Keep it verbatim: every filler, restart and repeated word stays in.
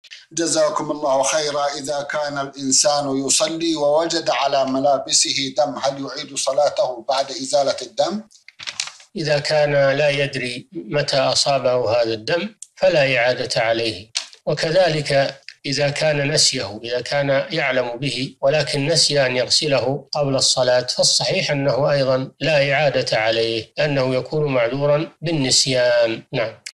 جزاكم الله خيرا. إذا كان الإنسان يصلي ووجد على ملابسه دم، هل يعيد صلاته بعد إزالة الدم؟ إذا كان لا يدري متى أصابه هذا الدم فلا إعادة عليه. وكذلك إذا كان نسيه، إذا كان يعلم به ولكن نسي أن يغسله قبل الصلاة، فالصحيح أنه أيضا لا إعادة عليه، لأنه يكون معذورا بالنسيان. نعم.